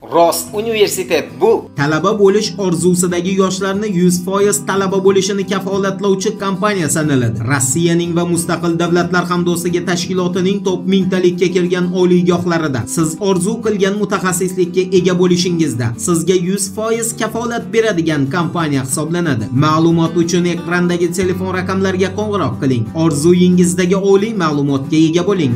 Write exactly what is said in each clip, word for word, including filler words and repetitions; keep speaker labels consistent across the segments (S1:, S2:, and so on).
S1: Rost universitet bu.
S2: Talaba bo'lish orzusidagi yoshlarni yuz foiz talaba bo'lishini kafolatlovchi kompaniya sanaladi. Rossiyaning va Mustaqil Davlatlar Hamdo'stligi tashkilotining top mingtalikka kirgan oliygohlarida siz orzu qilgan mutaxassislikka ega bo'lishingizda sizga yuz foiz kafolat beradigan kompaniya hisoblanadi. Ma'lumot uchun ekrandagi telefon raqamlariga qo'ng'iroq qiling. Orzuyingizdagi oliy ma'lumotga ega bo'ling.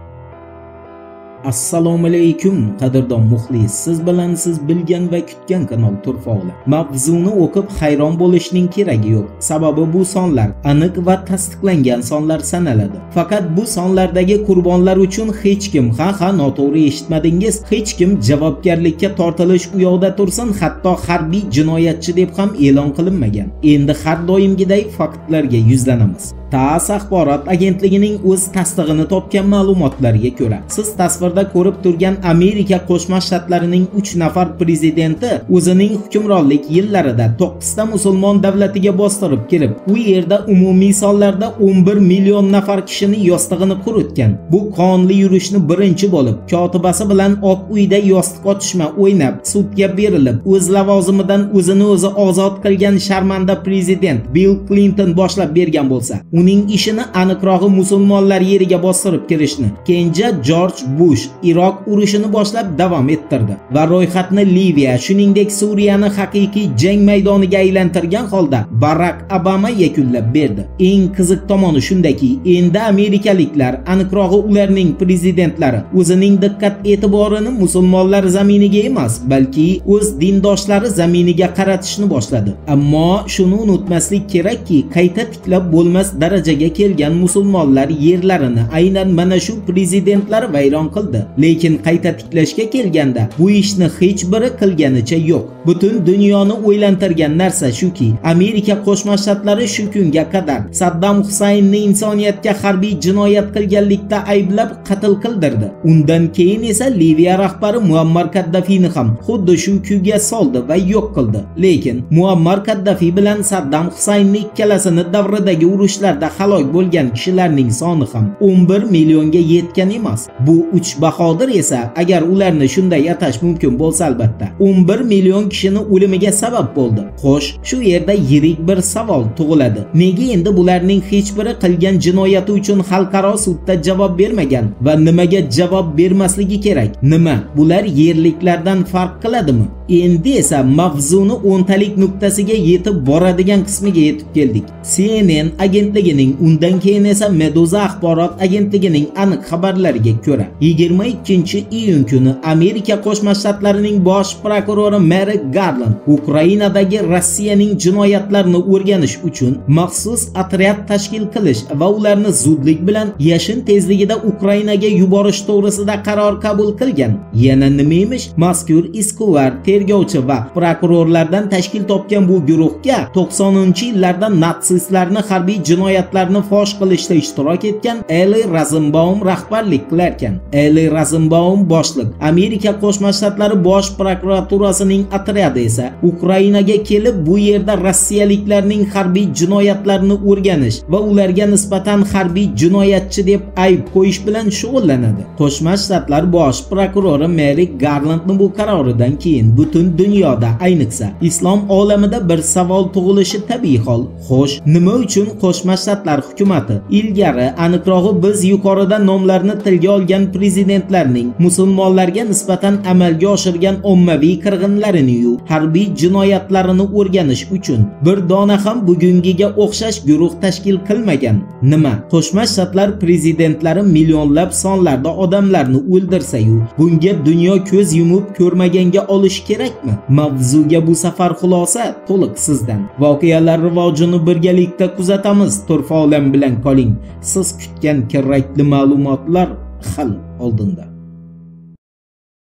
S2: Assalomu alaykum qadrdon muxlis, siz bilan siz bilgan va kutgan kanal Turfo'li. Mavzuni o'qib hayron bo'lishning keragi yo'q. Sababi bu sonlar aniq va tasdiqlangan sonlar sanaladi. Faqat bu sonlardagi qurbonlar uchun hech kim, ha ha noto'g'ri eshitmadingiz, hech kim javobgarlikka tortilish u yoqda tursin, hatto harbiy jinoyatchi deb ham e'lon qilinmagan. Endi har doimgidek faktlarga yuzlanamiz. TASS axborot agentligining o'z tasdig'ini topgan ma'lumotlarga ko'ra, siz tasvirda ko'rib turgan Amerika Qo'shma Shtatlarining uch nafar prezidenti o'zining hukmronlik yillarida to'qqizta musulmon davlatiga bostirib kirib, u yerda umumiy sonlarda o'n bir million nafar kishini yostig'ini quritgan. Bu qonli yurishni birinchi bo'lib, kotibasi bilan Oq uyda yostiq otishma o'ynab, sudga berilib, o'z lavozimidan o'zini o'zi ozod qilgan sharmanda prezident Bill Clinton boshlab bergan bo'lsa, uning ishini aniqrog'i musulmonlar yeriga bostirib kirishni kenja George Bush Iroq urushini boshlab davom ettirdi va ro'yxatni Liviya, shuningdek Suriyani haqiqiy jang maydoniga aylantirgan holda Barack Obama yakunlab berdi. Eng qiziq tomoni shundaki, endi amerikaliklar, aniqrog'i ularning prezidentlari o'zining diqqat e'tiborini musulmonlar zaminiga emas, balki o'z dindoshlari zaminiga qaratishni boshladi. Ammo shuni unutmaslik kerakki, qayta tiklab bo'lmas darajaga kelgan musulmonlar yerlarini aynan mana shu prezidentlar vayron qildi. Lekin qayta tiklashga kelganda bu ishni hech biri qilganicha yo'q. Butun dunyoni o'ylantirgan narsa shuki, Amerika Qo'shma Shtatlari shu kunga qadar Saddam Husaynni insoniyatga harbiy jinoyat qilganlikda ayblab qatl qildirdi. Undan keyin esa Liviya rahbari Muammar Kaddafini ham xuddi shu kuyga soldi va yo'q qildi. Lekin Muammar Kaddafi bilan Saddam Husaynni ikkalasini davridagi urushlarda halok bo'lgan kishilarning soni ham o'n bir millionga yetgan emas. Bu uch bahodir esa, agar ularni shunday atash mumkin bo'lsa albatta, o'n bir million kishini o'limiga sabab bo'ldi. Xo'sh, shu yerda yirik bir savol tug'iladi. Nega endi bularning hech biri qilgan jinoyati uchun xalqaro sudda javob bermagan va nimaga javob bermasligi kerak? Nima? Bular yerliklardan farq qiladimi? Endi esa mavzuni o'ntalik nuqtasiga yetib boradigan qismiga yetib keldik. C N N agentligining, undan keyin esa Meduza axborot agentligining aniq xabarlariga ko'ra, yigirma ikkinchi iyun kuni Amerika Qo'shma Shtatlarining bosh prokurori Merrick Garland Ukrainadagi Rossiyaning jinoyatlarini o'rganish uchun maxsus otryad tashkil qilish va ularni zudlik bilan yashin tezligida Ukrainaga yuborish to'g'risida qaror qabul qilgan. Yana nima emish? Mazkur iskuvor tergovchi va prokurorlardan tashkil topgan bu guruhga to'qsoninchi yillarda natsistlarni harbiy jinoyatlarni fosh qilishda ishtirok etgan Eli Rosenbaum rahbarlik qilarkan. Eli Rosenbaum boshliq Amerika Qo'shma Shtatlari bosh prokuraturasining otryadi esa Ukrainaga kelib, bu yerda rossiyaliklarning harbiy jinoyatlarini o'rganish va ularga nisbatan harbiy jinoyatchi deb ayb qo'yish bilan shug'ullanadi. Qo'shma Shtatlar bosh prokurori Merrick Garlandning bu qaroridan keyin butun dunyoda, ayniqsa islom olamida bir savol tug'ilishi tabiiy hol. Xo'sh, nima uchun Qo'shma Shtatlar hukumatı ilgari, aniqrog'i biz yuqorida nomlarini tilga olgan prezidentlarning musulmonlarga nisbatan amalga oshirgan ommaviy qirg'inlarini-yu harbiy jinoyatlarini o'rganish uchun bir dona ham bugungiga o'xshash guruh tashkil qilmagan? Nima? Qo'shma Shtatlar prezidentlari millionlab sonlarda odamlarni o'ldirsa-yu, bunga dunyo ko'z yumib ko'rmaganga olish kerakmi? Mavzuga bu safar xulosa to'liq sizdan. Voqealar rivojini birgalikda kuzatamiz. Turfo'lim bilan qoling. Siz kutgan kerakli ma'lumotlar hali oldinda.